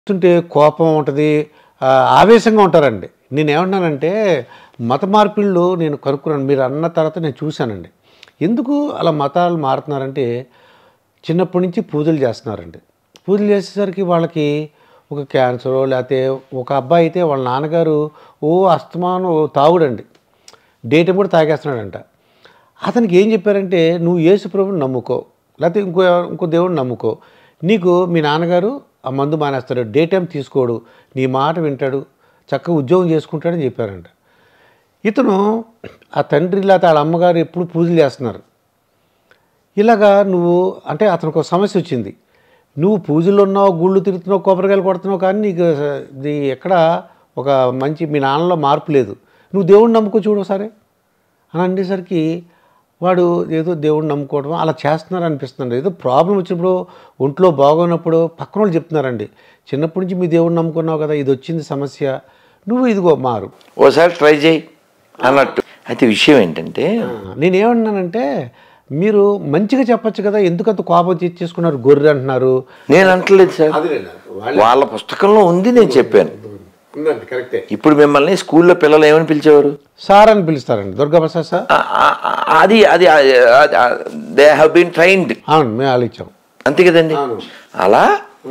చూస్తుంటే కోపం ఉంటుంది, ఆవేశంగా ఉంటారండి. నేనేమన్నానంటే మత మార్పిళ్ళు నేను కనుక్కున్నాను. మీరు అన్న తర్వాత నేను చూశానండి. ఎందుకు అలా మతాలు మారుతున్నారంటే చిన్నప్పటి నుంచి పూజలు చేస్తున్నారండి. పూజలు చేసేసరికి వాళ్ళకి ఒక క్యాన్సరో లేకపోతే ఒక అబ్బాయి అయితే వాళ్ళ నాన్నగారు అస్తమానం తాగుడండి, డే టైం కూడా తాగేస్తున్నాడంట. అతనికి ఏం చెప్పారంటే నువ్వు యేసు ప్రభువుని నమ్ముకో, లేకపోతే ఇంకో దేవుడిని నమ్ముకో, నీకు మీ నాన్నగారు ఆ మందు మానేస్తాడు, డే టైం తీసుకోడు, నీ మాట వింటాడు, చక్కగా ఉద్యోగం చేసుకుంటాడని చెప్పారంట. ఇతను ఆ తండ్రి లేకపోతే వాళ్ళ అమ్మగారు ఎప్పుడు పూజలు చేస్తున్నారు. ఇలాగా నువ్వు అంటే అతనికి ఒక సమస్య వచ్చింది. నువ్వు పూజలు ఉన్నావు, గుళ్ళు తిరుగుతున్నావు, కొబ్బరికాయలు కొడుతున్నావు, కానీ నీకు ఇది ఎక్కడ ఒక మంచి మీ నాన్నలో మార్పు లేదు. నువ్వు దేవుడిని నమ్ముకో చూడు సరే అని అనేసరికి వాడు ఏదో దేవుడిని నమ్ముకోవడం అలా చేస్తున్నారు అనిపిస్తుంది. ఏదో ప్రాబ్లం వచ్చినప్పుడు, ఒంట్లో బాగోనప్పుడు పక్కన వాళ్ళు చెప్తున్నారండి, చిన్నప్పటి నుంచి మీ దేవుడిని నమ్ముకున్నావు కదా, ఇది వచ్చింది సమస్య, నువ్వు ఇదిగో మారు, ఓసారి ట్రై చేయి అన్నట్టు. అయితే విషయం ఏంటంటే నేనేమన్నానంటే మీరు మంచిగా చెప్పచ్చు కదా, ఎందుకంత కోపం తెచ్చేసుకున్నారు, గొర్రె అంటున్నారు. నేను అంటలేదు సార్, వాళ్ళ పుస్తకంలో ఉంది, నేను చెప్పాను. ఇప్పుడు మిమ్మల్ని స్కూల్లో పిల్లలు ఏమని పిలిచేవారు? సార్ అని పిలుస్తారండి, దుర్గాప్రసాద్ సార్. అది అది దే హ్యావ్ బీన్ ట్రైన్డ్. అవును, మేము ఆలోచించాం అంతే కదండి. అలా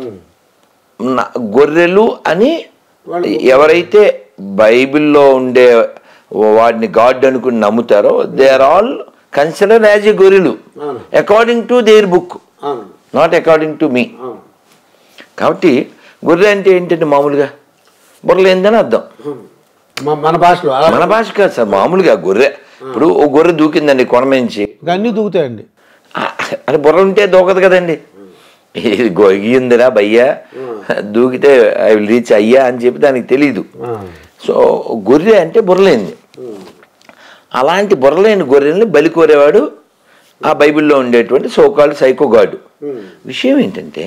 గొర్రెలు అని ఎవరైతే బైబిల్లో ఉండే వాడిని గాడ్ అనుకుని నమ్ముతారో they are all considered as a గొర్రెలు according to their book, not according to me. కాబట్టి గొర్రె అంటే ఏంటంటే మామూలుగా బుర్రలేందని అర్థం. మన భాషలో, మన భాష కాదు సార్, మామూలుగా గొర్రె. ఇప్పుడు ఓ గొర్రె దూకిందండి కొనమించి, అన్నీ దూకుతాయండి. అది బుర్ర ఉంటే దూకదు కదండి. ఇది గొయ్యిందిరా భయ్యా, దూకితే ఐ విల్ రీచ్ అయ్యా అని చెప్పి దానికి తెలీదు. సో గొర్రె అంటే బుర్రలేంది. అలాంటి బుర్రలేని గొర్రెల్ని బలి కోరేవాడు ఆ బైబిల్లో ఉండేటువంటి సోకాల్డ్ సైకో గాడు. విషయం ఏంటంటే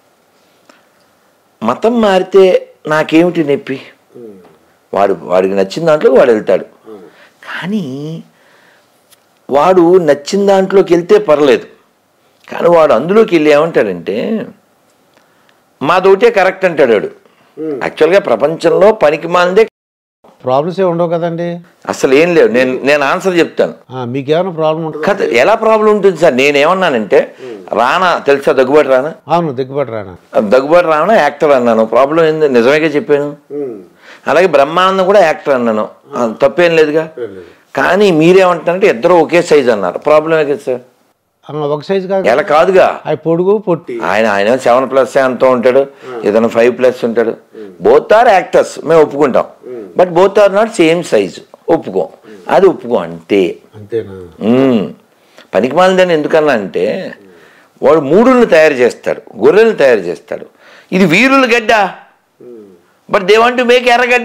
మతం మారితే నాకేమిటి నొప్పి, వాడికి నచ్చిన దాంట్లోకి వాడు వెళ్తాడు. కానీ వాడు నచ్చిన దాంట్లోకి వెళ్తే పర్లేదు, కానీ వాడు అందులోకి వెళ్ళి ఏమంటాడంటే మాదోటే కరెక్ట్ అంటాడు వాడు. యాక్చువల్గా ప్రపంచంలో పనికి మాందే ప్రాబ్లమ్స్ ఏ ఉండవు కదండి, అసలు ఏం లేవు. నేను ఆన్సర్ చెప్తాను. మీకేమైనా ప్రాబ్లం ఉంటుంది కదా? ఎలా ప్రాబ్లం ఉంటుంది సార్? నేనేమన్నానంటే రానా తెలుసా, దగ్గుబాటి రానా? అవును, దగ్గుబాటి రానా. దగ్గుబాటి రానా యాక్టర్ అన్నాను, ప్రాబ్లం ఏంది? నిజమేగా చెప్పాను. అలాగే బ్రహ్మానందం కూడా యాక్టర్ అన్నాను, తప్పేం లేదుగా. కానీ మీరేమంటారంటే ఇద్దరు ఒకే సైజ్ అన్నారు, ప్రాబ్లమే కదా సార్. ఒక సైజ్ కాదు, ఎలా కాదుగా, పొడుగు పొట్టి. ఆయన 7+ ఎంతో ఉంటాడు, ఏదైనా 5+ ఉంటాడు. బోత్ ఆర్ యాక్టర్స్, మేము ఒప్పుకుంటాం. But both are not same size, ఒప్పుకోం. అది ఒప్పుకో అంతే. అంతేనా? పనికి మాలిందని ఎందుకన్నా అంటే వాడు మూడులను తయారు చేస్తాడు, గొర్రెలను తయారు చేస్తాడు. ఇది వీరుల గడ్డ, but they want to make Erragadda.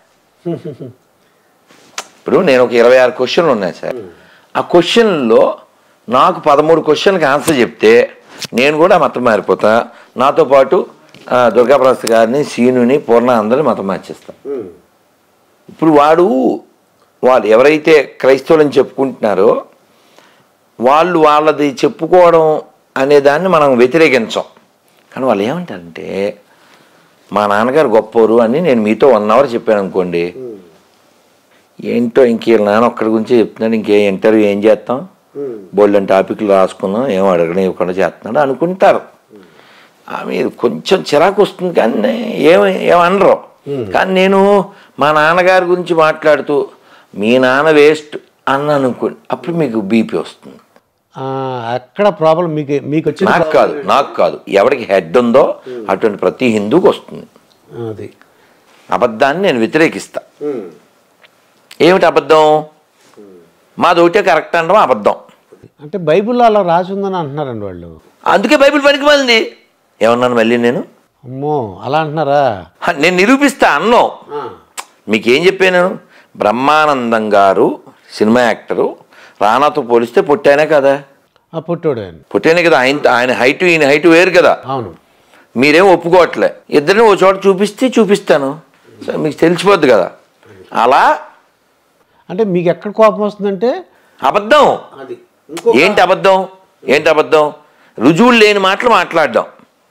ఇప్పుడు నేను ఒక 26 క్వశ్చన్లు ఉన్నాయి సార్. ఆ క్వశ్చన్లో నాకు 13 క్వశ్చన్కి ఆన్సర్ చెప్తే నేను కూడా మతం మారిపోతా. నాతో పాటు దుర్గాప్రసాద్ గారిని, సీనుని, పూర్ణ అందరిని మతం మార్చేస్తాం. ఇప్పుడు వాళ్ళు ఎవరైతే క్రైస్తవులని చెప్పుకుంటున్నారో వాళ్ళది చెప్పుకోవడం అనే దాన్ని మనం వ్యతిరేకించాం. కానీ వాళ్ళు ఏమంటారంటే మా నాన్నగారు గొప్పవారు అని నేను మీతో 1 అవర్ చెప్పాను అనుకోండి, ఏంటో ఇంక నాన్న ఒక్కడి గురించి చెప్తున్నాడు, ఇంకే ఇంటర్వ్యూ ఏం చేస్తాం, బోల్డెన్ టాపిక్లు రాసుకున్నాం, ఏం అడగడం ఇవ్వకుండా చేస్తున్నాడు అనుకుంటారు. మీరు కొంచెం చిరాకు వస్తుంది, కానీ ఏమనరు. కానీ నేను మా నాన్నగారి గురించి మాట్లాడుతూ మీ నాన్న వేస్ట్ అన్నాను అనుకోండి, అప్పుడు మీకు బీపీ వస్తుంది. అక్కడ ప్రాబ్లం మీకు వచ్చి నాకు కాదు, ఎవరికి హెడ్ ఉందో అటువంటి ప్రతి హిందూకి వస్తుంది. అది అబద్ధాన్ని నేను వ్యతిరేకిస్తా. ఏమిటి అబద్ధం? మాదోటే కరెక్ట్ అనడం అబద్ధం. అంటే బైబిల్లో అలా రాసి ఉందని అంటున్నారండి వాళ్ళు. అందుకే బైబిల్ పనికి మాలింది. ఏమన్నాను మళ్ళీ నేను? అమ్మో, అలా అంటున్నారా? నేను నిరూపిస్తా అన్నాం. మీకేం చెప్పాను? బ్రహ్మానందం గారు సినిమా యాక్టరు, రానాతో పోలిస్తే పుట్టానే కదా. పుట్టానే కదా. ఆయన హైట్ ఈయన హైట్ వేరు కదా. అవును. మీరేం ఒప్పుకోవట్లే. ఇద్దరిని ఓ చోట చూపిస్తాను, మీకు తెలిసిపోద్ది కదా. అలా అంటే మీకు ఎక్కడ కోపం వస్తుందంటే అబద్ధం. ఏంటి అబద్ధం? రుజువులు లేని మాటలు మాట్లాడడం.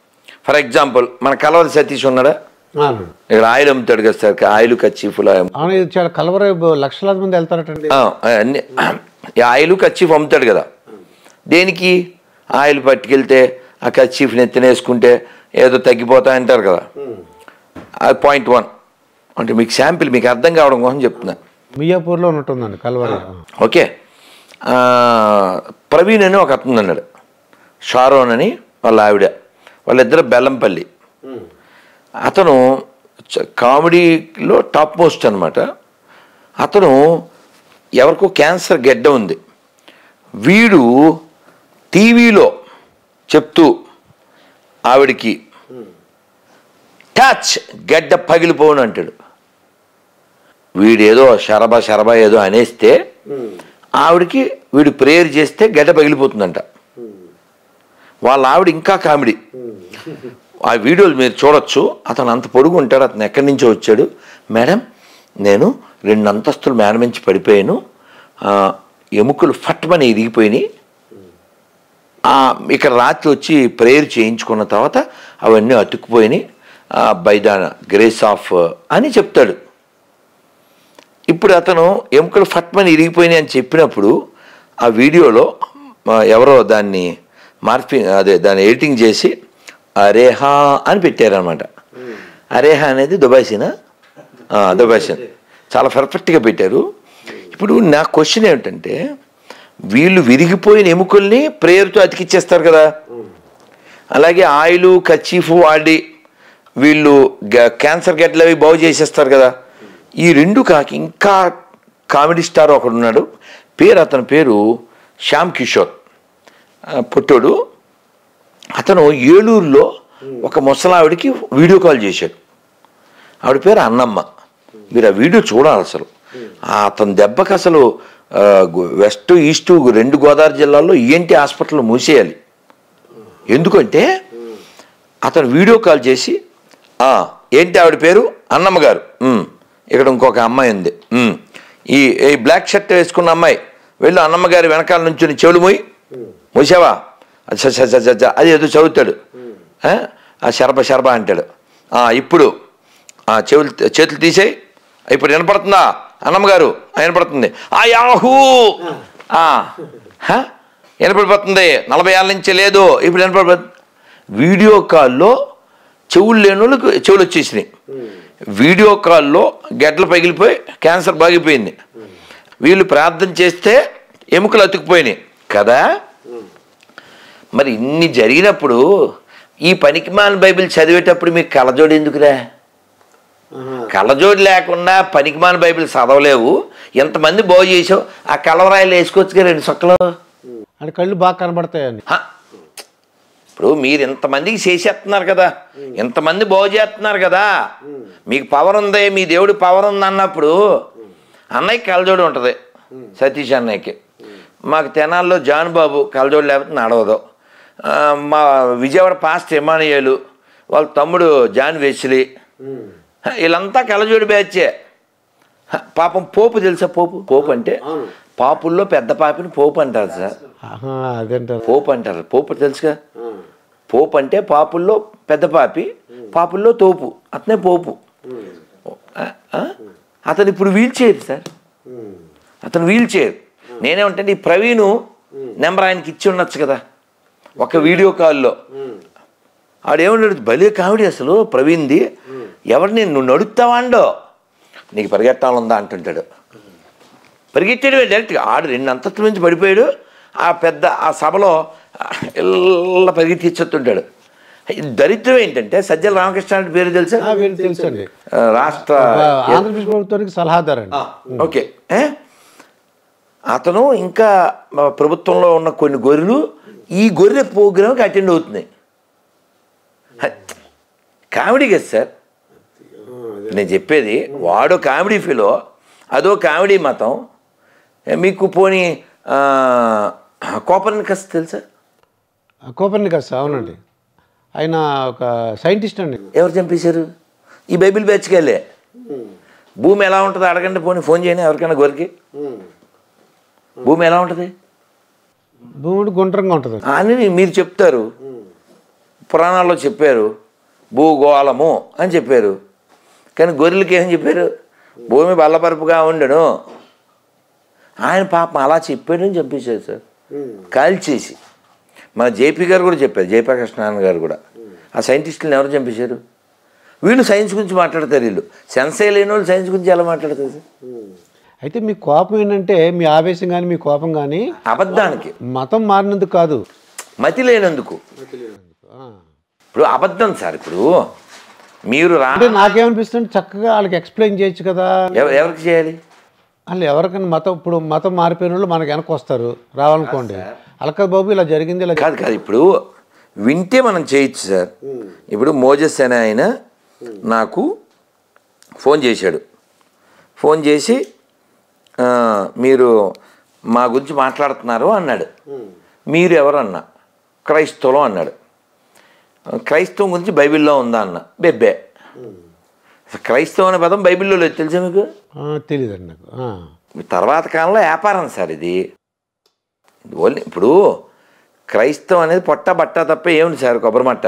ఫర్ ఎగ్జాంపుల్ మన కలవరి సతీష్ ఉన్నాడా, అవునండి. ఇక్కడ ఆయిల్ అమ్ముతాడు కదా సార్, ఆయిల్ కచ్చీఫ్లు అవును, ఇది చాలా కలవర లక్షలాది మంది వెళ్తారటండి. అన్ని ఈ ఆయిల్ కచ్చీఫ్ అమ్ముతాడు కదా, దేనికి? ఆయిల్ పట్టుకెళ్తే ఆ కచ్చీఫ్ని ఎత్తినేసుకుంటే ఏదో తగ్గిపోతా అంటారు కదా. అది పాయింట్ 1. అంటే మీకు శాంపిల్ మీకు అర్థం కావడం కోసం చెప్తున్నా. మియాపూర్లో ఉంటుందండి కలవర. ఓకే. ప్రవీణ్ అని ఒక అతను అన్నాడు, షారోన్ అని వాళ్ళ ఆవిడ, వాళ్ళిద్దరు బెల్లంపల్లి. అతను కామెడీలో టాప్ మోస్ట్ అనమాట. అతను ఎవరికో క్యాన్సర్ గెడ్డ ఉంది, వీడు టీవీలో చెప్తూ ఆవిడికి టచ్ గడ్డ పగిలిపోను అంటాడు. వీడేదో శరబా ఏదో అనేస్తే ఆవిడికి వీడు ప్రేయర్ చేస్తే గడ్డ పగిలిపోతుందంట. వాళ్ళ ఆవిడ ఇంకా కామెడీ. ఆ వీడియోలు మీరు చూడొచ్చు. అతను అంత పొడుగు ఉంటాడు, అతను ఎక్కడి నుంచో వచ్చాడు. మేడం, నేను 2 అంతస్తులు మేడ నుంచి పడిపోయాను, ఎముకలు ఫట్మని ఇరిగిపోయినాయి, ఇక్కడ రాత్రి వచ్చి ప్రేయర్ చేయించుకున్న తర్వాత అవన్నీ అతుక్కుపోయినాయి బై ద గ్రేస్ ఆఫ్ అని చెప్తాడు. ఇప్పుడు అతను ఎముకలు ఫట్మని ఇరిగిపోయినాయి అని చెప్పినప్పుడు ఆ వీడియోలో ఎవరో దాన్ని దాన్ని ఎడిటింగ్ చేసి అరేహా అని పెట్టారనమాట. అరేహా అనేది దుబాయ్సీనా? దుబాయ్సీన్ చాలా పర్ఫెక్ట్గా పెట్టారు. ఇప్పుడు నా క్వశ్చన్ ఏమిటంటే, వీళ్ళు విరిగిపోయిన ఎముకల్ని ప్రేయర్తో అతికిచ్చేస్తారు కదా, అలాగే ఆయిల్ కచ్చీఫ్ వాడి వీళ్ళు క్యాన్సర్ గడ్డలు అవి బాగు చేసేస్తారు కదా. ఈ 2 కాకి ఇంకా కామెడీ స్టార్ ఒకడు ఉన్నాడు, అతని పేరు శ్యామ్ కిషోర్, పుట్టోడు. అతను ఏలూరులో ఒక ముసలావిడికి వీడియో కాల్ చేశాడు. ఆవిడ పేరు అన్నమ్మ. మీరు ఆ వీడియో చూడాలి అసలు. అతని దెబ్బకి అసలు వెస్ట్ ఈస్ట్ 2 గోదావరి జిల్లాల్లో ఈఎన్టీ హాస్పిటల్ మూసేయాలి. ఎందుకంటే అతను వీడియో కాల్ చేసి, ఏంటి ఆవిడ పేరు? అన్నమ్మ గారు. ఇక్కడ ఇంకొక అమ్మాయి ఉంది, ఈ బ్లాక్ షర్ట్ వేసుకున్న అమ్మాయి, వెళ్ళు అన్నమ్మ గారి వెనకాల నుంచి చెవులు మూసావా? అది ఏదో చదువుతాడు, శరబ అంటాడు. ఇప్పుడు చేతులు తీసేయి, ఇప్పుడు వినపడుతుందా అన్నమ్మగారు? వినపడుతుంది. యాహూ వినపడిపోతుంది, 40 ఏళ్ళ నుంచి లేదు, ఇప్పుడు వినపడిపోతుంది. వీడియో కాల్లో చెవులు లేని వాళ్ళకి చెవులు వచ్చేసినాయి, వీడియో కాల్లో గడ్డలు పగిలిపోయి క్యాన్సర్ బాగిపోయింది. వీళ్ళు ప్రార్థన చేస్తే ఎముకలు అతుక్కుపోయినాయి కదా. మరి ఇన్ని జరిగినప్పుడు ఈ పనికిమాల బైబిల్ చదివేటప్పుడు మీకు కళ్ళజోడు ఎందుకురా? కళ్ళజోడు లేకుండా పనికిమాల బైబిల్ చదవలేవు. ఎంతమంది బాగు చేసావు, ఆ కలవరాయిలు వేసుకోవచ్చుగా 2 సొక్కలు, అంటే కళ్ళు బాగా కనబడతాయండి. ఇప్పుడు మీరు ఇంతమందికి చేసేస్తున్నారు కదా, ఇంతమంది బాగు చేస్తున్నారు కదా, మీకు పవర్ ఉంది, మీ దేవుడి పవర్ ఉంది అన్నప్పుడు అన్నయ్యకి కళ్ళజోడు ఉంటుంది, సతీష్ అన్నయ్యకి. మాకు తెనాల్లో జాన్ బాబు కళ్ళజోడు లేకపోతే నడవదు. మా విజయవాడ పాస్ట్ ఎమానియేలు, వాళ్ళ తమ్ముడు జాన్ వెస్లీ, వీళ్ళంతా కళ్ళజోడు బ్యాచే. పాపం పోపు తెలుసా? పోపు అంటే పాపుల్లో పెద్ద పాపిని పోపు అంటారు సార్. పోపు అంటారు. పోపు తెలుసుగా? పోపు అంటే పాపుల్లో పెద్ద పాపి, పాపుల్లో తోపు, అతనే పోపు. అతను ఇప్పుడు వీల్ చైర్ సార్, అతను వీల్ చైర్. నేనేమంటే ఈ ప్రవీణ్ నెంబర్ ఆయనకి ఇచ్చి ఉండొచ్చు కదా ఒక వీడియో కాల్లో. ఆడేమన్నాడు, భలే కామెడీ అసలు ప్రవీణ్ది. ఎవరిని నువ్వు నడుస్తావా అండో, నీకు పరిగెట్టాలందా అంటుంటాడు. పరిగెట్టాడు డైరెక్ట్గా. ఆడు 2 అంతస్తుల నుంచి పడిపోయాడు. ఆ సభలో ఇలా పరిగెత్తిచ్చుతుంటాడు. దరిద్రం ఏంటంటే సజ్జల రామకృష్ణ పేరు తెలుసా? తెలుసండి, రాష్ట్ర ఆంధ్రప్రదేశ్ ప్రభుత్వానికి సలహాదారు. ఓకే. అతను ఇంకా ప్రభుత్వంలో ఉన్న కొన్ని గొర్రెలు ఈ గొర్రె ప్రోగ్రామ్కి అటెండ్ అవుతున్నాయి. కామెడీ కదా సార్ నేను చెప్పేది. వాడో కామెడీ ఫీలో, అదో కామెడీ మతం. మీకు పోనీ కోపర్నికస్ తెలుసా? కోపర్నికస్, అవునండి, ఆయన ఒక సైంటిస్ట్ అండి. ఎవరు చంపేశారు? ఈ బైబిల్ బ్యాచ్కి వెళ్ళే. భూమి ఎలా ఉంటుంది అడగండి, ఫోన్ చేయని ఎవరికైనా గొరికి. భూమి ఎలా ఉంటుంది? భూమి గుండ్రంగా ఉంటుంది అని మీరు చెప్తారు. పురాణాల్లో చెప్పారు భూగోళము అని చెప్పారు, కానీ గొర్రెలకి ఏం చెప్పారు? భూమి బల్లపరుపుగా ఉండను. ఆయన పాపం అలా చెప్పాడని చంపేశారు సార్, కాల్చేసి. మన జేపీ గారు కూడా చెప్పారు, జయప్రకాష్ గారు కూడా. ఆ సైంటిస్టులను ఎవరు చంపేశారు? వీళ్ళు సైన్స్ గురించి మాట్లాడతారు, వీళ్ళు సెన్సే లేని వాళ్ళు సైన్స్ గురించి ఎలా మాట్లాడతారు సార్? అయితే మీ కోపం ఏంటంటే మీ ఆవేశం కానీ మీ కోపం కానీ అబద్ధానికి, మతం మారినందుకు కాదు, మతి లేనందుకు. ఇప్పుడు అబద్ధం సార్. ఇప్పుడు మీరు అంటే నాకేమనిపిస్తుంది, చక్కగా వాళ్ళకి ఎక్స్ప్లెయిన్ చేయొచ్చు కదా. ఎవరికి చేయాలి? వాళ్ళు ఎవరికైనా ఇప్పుడు మతం మారిపోయిన వాళ్ళు మనకు వెనక వస్తారు రావాలనుకోండి, అలకా బాబు ఇలా జరిగింది ఇలా కాదు కాదు. ఇప్పుడు వింటే మనం చేయొచ్చు సార్. ఇప్పుడు మోజెస్ అనే ఆయన నాకు ఫోన్ చేశాడు. ఫోన్ చేసి మీరు మా గురించి మాట్లాడుతున్నారు అన్నాడు. మీరు ఎవరు అన్నా, క్రైస్తవులు అన్నాడు. క్రైస్తవం గురించి బైబిల్లో ఉందా అన్న. బెబ్బే. క్రైస్తవం అనే పదం బైబిల్లో లేదు, తెలుసా మీకు? తెలియదండి నాకు. తర్వాత కాలంలో వ్యాపారం సార్ ఇది. ఓన్లీ ఇప్పుడు క్రైస్తవం అనేది పొట్ట బట్ట తప్ప ఏముంది సార్, కొబ్బరి మట్ట.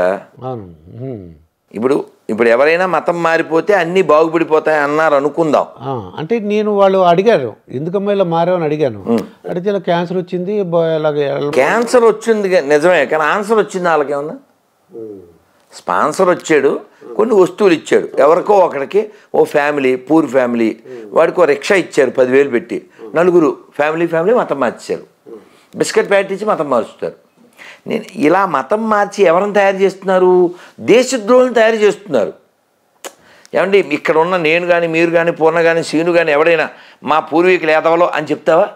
ఇప్పుడు ఎవరైనా మతం మారిపోతే అన్నీ బాగుపడిపోతాయి అన్నారు అనుకుందాం. అంటే నేను వాళ్ళు అడిగారు ఎందుకమ్మా ఇలా మారావని అడిగాను. అడిగితే ఇలా క్యాన్సర్ వచ్చింది. క్యాన్సర్ వచ్చింది నిజమే, కానీ ఆన్సర్ వచ్చింది వాళ్ళకేమన్నా? స్పాన్సర్ వచ్చాడు, కొన్ని వస్తువులు ఇచ్చాడు ఎవరికో ఒకడికి. ఓ ఫ్యామిలీ, పూర్ ఫ్యామిలీ, వాడికి ఓ రిక్షా ఇచ్చారు 10,000 పెట్టి. నలుగురు ఫ్యామిలీ మతం మార్చారు. బిస్కెట్ ప్యాకెట్ ఇచ్చి మతం మార్చుతారు. నేను ఇలా మతం మార్చి ఎవరిని తయారు చేస్తున్నారు? దేశద్రోహులను తయారు చేస్తున్నారు. ఏమండి, ఇక్కడ ఉన్న నేను కానీ మీరు కానీ పూర్ణ కానీ సీను కానీ ఎవడైనా మా పూర్వీకులు ఏదవలో అని చెప్తావా?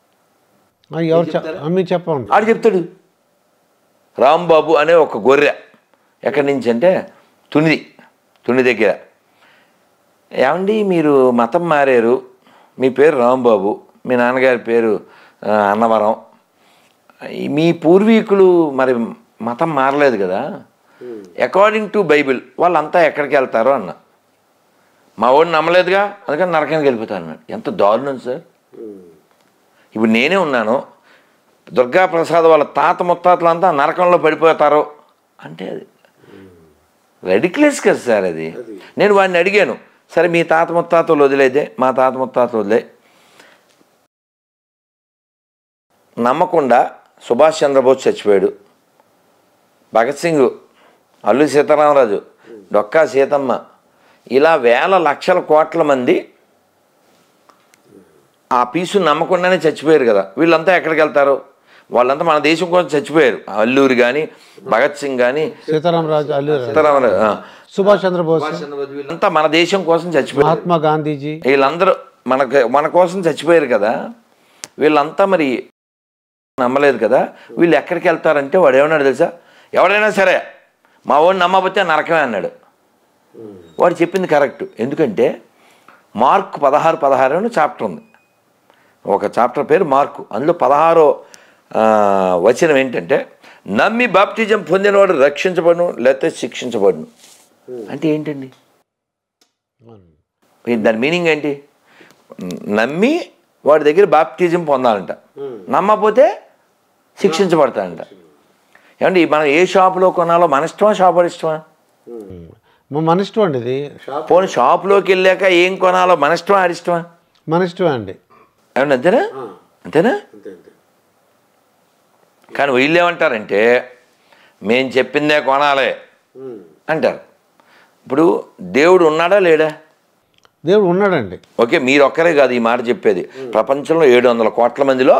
ఎవరు చెప్పండి. ఆడు చెప్తాడు. రాంబాబు అనే ఒక గొర్రె ఎక్కడి నుంచి అంటే తుని దగ్గర. ఏమండి మీరు మతం మారారు, మీ పేరు రాంబాబు, మీ నాన్నగారి పేరు అన్నవరం, మీ పూర్వీకులు మరి మతం మారలేదు కదా, అకార్డింగ్ టు బైబిల్ వాళ్ళంతా ఎక్కడికి వెళ్తారో అన్న. మా వాడిని నమ్మలేదుగా, అందుకని నరకానికి వెళ్ళిపోతాను అన్నాడు. ఎంత దారుణం సార్. ఇప్పుడు నేనే ఉన్నాను, దుర్గాప్రసాద్ వాళ్ళ తాత ముత్తాతలంతా నరకంలో పడిపోతారు అంటే అది రెడిక్యులస్ కదా సార్ అది. నేను వాడిని అడిగాను, సరే మీ తాత ముత్తాతలు వదిలేదే, మా తాత ముత్తాతలు వదిలే, నమ్మకుండా సుభాష్ చంద్రబోస్ చచ్చిపోయాడు, భగత్ సింగ్, అల్లు సీతారామరాజు, డొక్కా సీతమ్మ, ఇలా వేల లక్షల కోట్ల మంది ఆ పీసు నమ్మకుండానే చచ్చిపోయారు కదా. వీళ్ళంతా ఎక్కడికి వెళ్తారు? వాళ్ళంతా మన దేశం కోసం చచ్చిపోయారు. అల్లూరి కానీ, భగత్ సింగ్ కానీ, సీతారామరాజు, సుభాష్ చంద్రబోస్, వీళ్ళంతా మన దేశం కోసం చచ్చిపోయారు. మహాత్మా గాంధీజీ, వీళ్ళందరూ మన కోసం చచ్చిపోయారు కదా. వీళ్ళంతా మరి నమ్మలేదు కదా. వీళ్ళు ఎక్కడికి వెళ్తారంటే వాడు ఏమన్నాడు తెలుసా? ఎవడైనా సరే మా వాడిని నమ్మకపోతే నరకమే అన్నాడు. వాడు చెప్పింది కరెక్ట్. ఎందుకంటే మార్కు 16 అని చాప్టర్ ఉంది, ఒక చాప్టర్ పేరు మార్కు. అందులో 16వ వచనం ఏంటంటే, నమ్మి బాప్టిజం పొందినవాడు రక్షించబడును లేకపోతే శిక్షించబడును. అంటే ఏంటండి దాని మీనింగ్ ఏంటి? నమ్మి వాడి దగ్గర బాప్టిజం పొందాలంట, నమ్మకపోతే శిక్షించబడతాడంట. ఏమండి మనం ఏ షాపులో కొనాలో మన ఇష్టమా, షాప్ వాడి ఇష్టమా? మన ఇష్టం అండి. ఇది పోనీ షాపులోకి వెళ్ళాక ఏం కొనాలో మన ఇష్టమా ఆడి ఇష్టమా? మన ఇష్టమా అండి. ఏమన్నా అంతేనా? కానీ వీళ్ళు ఏమంటారంటే మేము చెప్పిందే కొనాలి అంటారు. ఇప్పుడు దేవుడు ఉన్నాడా లేడా? దేవుడు ఉన్నాడండి. ఓకే, మీరు ఒక్కరే కాదు ఈ మాట చెప్పేది. ప్రపంచంలో 700 కోట్ల మందిలో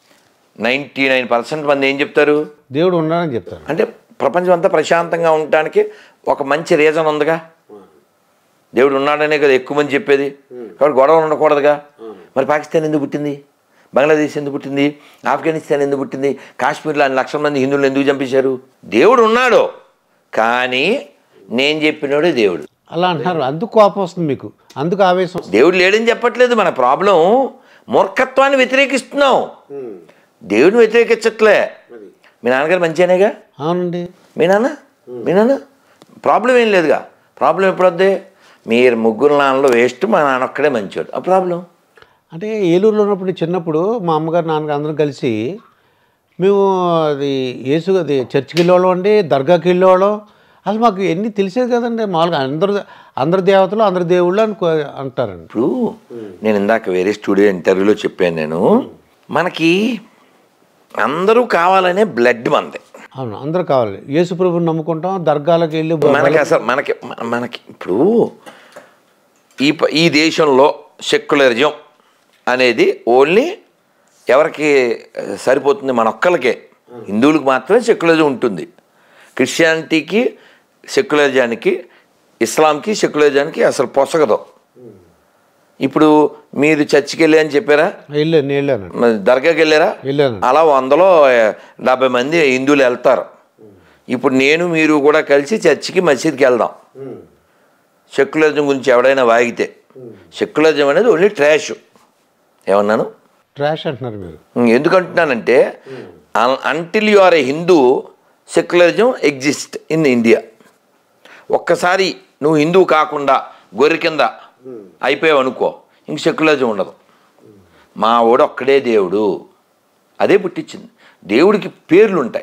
99% మంది ఏం చెప్తారు? దేవుడు ఉన్నాడని చెప్తారు. అంటే ప్రపంచం అంతా ప్రశాంతంగా ఉండటానికి ఒక మంచి రీజన్ ఉందిగా. దేవుడు ఉన్నాడనే కదా ఎక్కువ మంది చెప్పేది. కాబట్టి గొడవలు ఉండకూడదుగా. మరి పాకిస్తాన్ ఎందుకు పుట్టింది? బంగ్లాదేశ్ ఎందుకు పుట్టింది? ఆఫ్ఘనిస్తాన్ ఎందుకు పుట్టింది? కాశ్మీర్లో 1 లక్షల మంది హిందువులు ఎందుకు చంపేశారు? దేవుడు ఉన్నాడు, కానీ నేను చెప్పినోడే దేవుడు అలా అంటున్నారు. అందుకు కోపం వస్తుంది మీకు, అందుకు ఆవేశం. దేవుడు లేడని చెప్పట్లేదు. మన ప్రాబ్లం మూర్ఖత్వాన్ని వ్యతిరేకిస్తున్నాం, దేవుడిని వ్యతిరేకించట్లే. మీ నాన్నగారు మంచిగానేగా? అవునండి. మీ నాన్న ప్రాబ్లం ఏం లేదుగా. ప్రాబ్లం ఎప్పుడొద్దే? మీరు ముగ్గురు నాన్నలో వేస్ట్, మా నాన్న ఒక్కడే మంచివాడు. ఆ ప్రాబ్లం అంటే ఏలూరులో ఉన్నప్పుడు చిన్నప్పుడు మా అమ్మగారు నాన్నగారు అందరం కలిసి మేము అది అది చర్చికి వెళ్ళేవాళ్ళం అండి, దర్గాకి వెళ్ళేవాళ్ళం. అసలు మాకు ఎన్ని తెలిసేది కదండి. మామూలుగా అందరి దేవతలు అందరి దేవుళ్ళు అంటారండి. ఇప్పుడు నేను ఇందాక వేరే స్టూడియో ఇంటర్వ్యూలో చెప్పాను నేను, మనకి అందరూ కావాలనే బ్లడ్ మనది. అవును, అందరూ కావాలి. యేసు ప్రభుని నమ్ముకుంటాం, దర్గాలకు వెళ్ళి మనకి అసలు మనకి ఇప్పుడు ఈ దేశంలో సెక్యులరిజం అనేది ఓన్లీ ఎవరికి సరిపోతుంది? మన ఒక్కరికే. హిందువులకు మాత్రమే సెక్యులరిజం ఉంటుంది. క్రిస్టియానిటీకి సెక్యులరిజానికి, ఇస్లాంకి సెక్యులరిజానికి అసలు పొసగదు. ఇప్పుడు మీరు చర్చికి వెళ్ళి అని చెప్పారా? వెళ్ళాను. దర్గాకి వెళ్ళారా? వెళ్ళాను. అలా 100లో 70 మంది హిందువులు వెళ్తారు. ఇప్పుడు నేను మీరు కూడా కలిసి చర్చికి మసీద్కి వెళ్దాం. సెక్యులరిజం గురించి ఎవడైనా వాగితే, సెక్యులరిజం అనేది ఓన్లీ ట్రాష్. ఏమన్నాను? ట్రాష్ అంటున్నారు మీరు. ఎందుకంటున్నానంటే until you are a Hindu, secularism exist in India. ఒక్కసారి నువ్వు హిందువు కాకుండా గొర్రె కింద అయిపోయావు అనుకో, ఇంక సెక్యులరిజం ఉండదు. మా వాడు ఒక్కడే దేవుడు, అదే పుట్టించింది. దేవుడికి పేర్లు ఉంటాయి.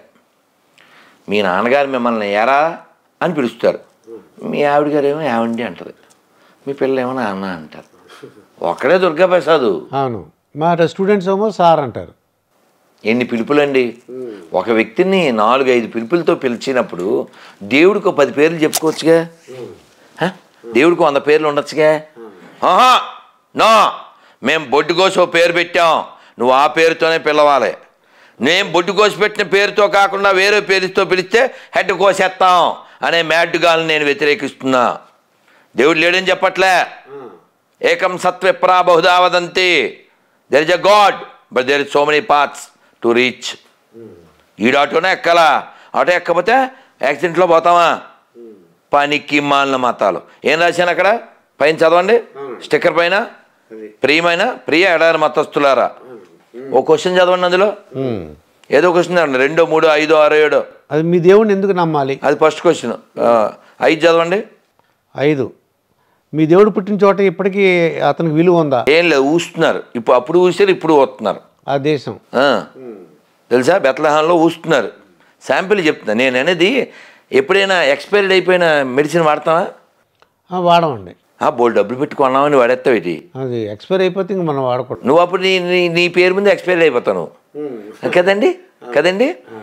మీ నాన్నగారు మిమ్మల్ని ఎరా అని పిలుస్తారు, మీ ఆవిడ గారు ఏమో ఏమండి అంటారు, మీ పిల్లలు ఏమో నాన్న అంటారు. ఒక్కడే దుర్గాప్రసాద్. అవును, మా స్టూడెంట్స్ ఏమో సార్ అంటారు. ఎన్ని పిలుపులండి! ఒక వ్యక్తిని 4-5 పిలుపులతో పిలిచినప్పుడు దేవుడికి 10 పేర్లు చెప్పుకోవచ్చుగా. దేవుడికి 100 పేర్లు ఉండొచ్చుగా. ఆహా నా మేము బొడ్డు కోసి ఓ పేరు పెట్టాం, నువ్వు ఆ పేరుతోనే పిలవాలి. నేను బొడ్డు కోసి పెట్టిన పేరుతో కాకుండా వేరే పేరుతో పిలిస్తే హెడ్ కోసేస్తాం అనే మ్యాడ్గాల్ని నేను వ్యతిరేకిస్తున్నా. దేవుడు లేడని చెప్పట్లే. ఏకం సత్విప్రా బహుదా వదంతి. There is a god but there is so many paths to reach. ఈడు ఆటోనే ఎక్కాలా, ఆటో ఎక్కకపోతే యాక్సిడెంట్లో పోతామా? పనికి మాలిన మతాలు. ఏం రాశాను అక్కడ పైన చదవండి, స్టిక్కర్ పైన, ప్రియ ఎడారి మతస్థులారా. ఓ క్వశ్చన్ చదవండి, అందులో ఏదో క్వశ్చన్ చదవండి, 2, 3, 5, 6, 7. అది మీ దేవుడిని ఎందుకు నమ్మాలి? అది ఫస్ట్ క్వశ్చన్. 5 చదవండి. 5 మీ దేవుడు పుట్టిన చోట ఇప్పటికీ అతనికి విలువ ఉందా? ఏం లేదు, ఊస్తున్నారు. అప్పుడు ఊసారు, ఇప్పుడు ఊస్తున్నారు. ఆ దేశం తెలుసా? బెత్లెహేంలో ఊస్తున్నారు. శాంపిల్ చెప్తున్నా నేను అనేది. ఎప్పుడైనా ఎక్స్పైర్డ్ అయిపోయిన మెడిసిన్ వాడతావా? వాడమండి. బోల్ డబ్బులు పెట్టుకున్నామని వాడేస్తావు. ఇది అది ఎక్స్పైర్ అయిపోతే ఇంక మనం వాడకూడదు. నువ్వు అప్పుడు నీ పేరు మీద ఎక్స్పైర్ అయిపోతావు కదండి.